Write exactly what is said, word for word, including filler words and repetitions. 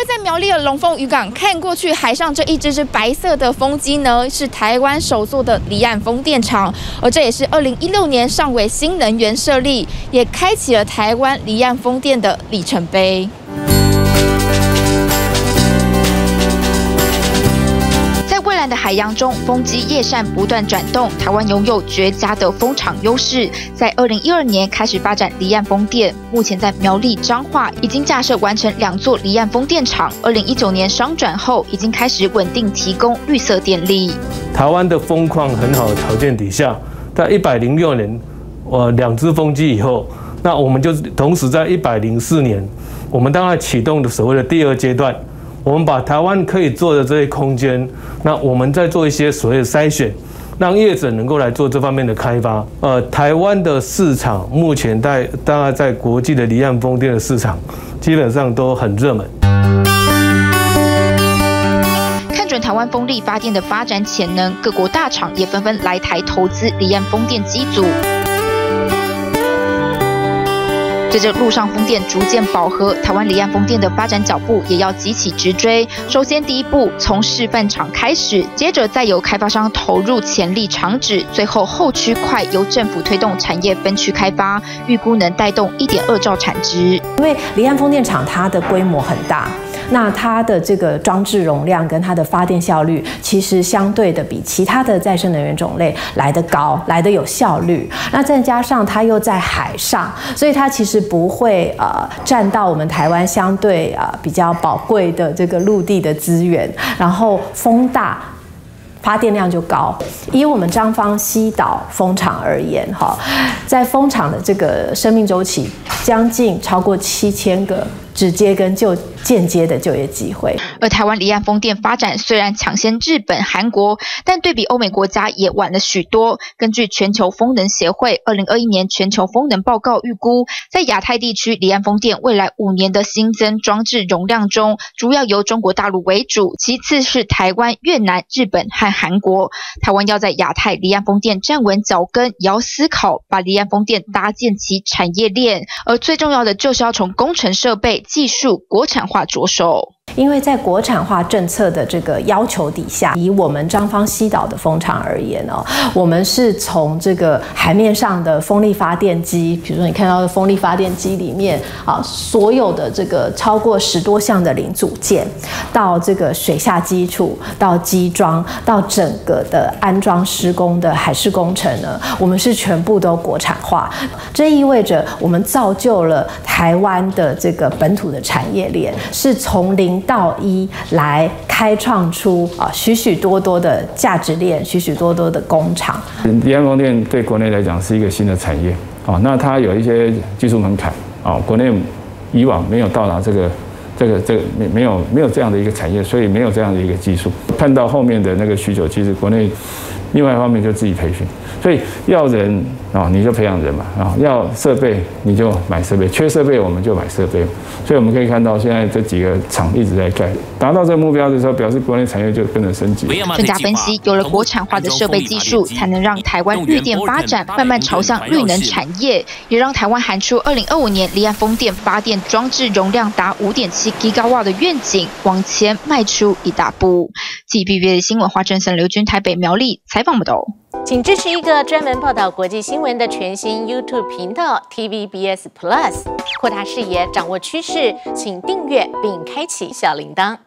在苗栗的龙凤渔港看过去，海上这一只只白色的风机呢，是台湾首座的离岸风电场，而这也是二零一六年上尾新能源设立，也开启了台湾离岸风电的里程碑。 蔚蓝的海洋中，风机叶扇不断转动。台湾拥有绝佳的风场优势，在二零一二年开始发展离岸风电，目前在苗栗彰化已经架设完成两座离岸风电场。二零一九年商转后，已经开始稳定提供绿色电力。 台湾的风况很好的条件底下，在一百零六年，呃，两只风机以后，那我们就同时在一百零四年，我们当然启动的所谓的第二阶段。 我们把台湾可以做的这些空间，那我们再做一些所谓的筛选，让业者能够来做这方面的开发。呃，台湾的市场目前在大概在国际的离岸风电的市场，基本上都很热门。 看准台湾风力发电的发展潜能，各国大厂也纷纷来台投资离岸风电机组。 随着陆上风电逐渐饱和，台湾离岸风电的发展脚步也要急起直追。首先，第一步从示范场开始，接着再由开发商投入潜力厂址，最后后区块由政府推动产业分区开发，预估能带动一点二兆产值。 因为离岸风电场它的规模很大。 那它的这个装置容量跟它的发电效率，其实相对的比其他的再生能源种类来得高，来得有效率。那再加上它又在海上，所以它其实不会呃占到我们台湾相对呃比较宝贵的这个陆地的资源，然后风大。 发电量就高。以我们彰芳西岛风场而言，哈，在风场的这个生命周期，将近超过七千个直接跟就间接的就业机会。 而台湾离岸风电发展虽然抢先日本、韩国，但对比欧美国家也晚了许多。根据全球风能协会二零二一年全球风能报告预估，在亚太地区离岸风电未来五年的新增装置容量中，主要由中国大陆为主，其次是台湾、越南、日本和 韩国，台湾要在亚太离岸风电站稳脚跟，也要思考把离岸风电搭建起产业链，而最重要的就是要从工程设备、技术国产化着手。 因为在国产化政策的这个要求底下，以我们彰芳西岛的风场而言哦，我们是从这个海面上的风力发电机，比如说你看到的风力发电机里面啊，所有的这个超过十多项的零组件，到这个水下基础，到机装，到整个的安装施工的海事工程呢，我们是全部都国产化。这意味着我们造就了台湾的这个本土的产业链，是从零 到一来开创出啊许许多多的价值链，许许多多的工厂。 离岸风电对国内来讲是一个新的产业啊，那它有一些技术门槛啊，国内以往没有到达这个这个这个没没有没有这样的一个产业，所以没有这样的一个技术。看到后面的那个需求，其实国内另外一方面就自己培训，所以要人啊你就培养人嘛啊，要设备你就买设备，缺设备我们就买设备。 所以我们可以看到，现在这几个厂一直在盖，达到这个目标的时候，表示国内产业就跟着升级。 专家分析，有了国产化的设备技术，才能让台湾绿电发展慢慢朝向绿能产业，也让台湾喊出二零二五年离岸风电发电装置容量达五点七吉瓦的愿景，往前迈出一大步。T V B 的新闻，华振森、刘军台北苗栗采访报道。 请支持一个专门报道国际新闻的全新 YouTube 频道 T V B S Plus， 扩大视野，掌握趋势，请订阅并开启小铃铛。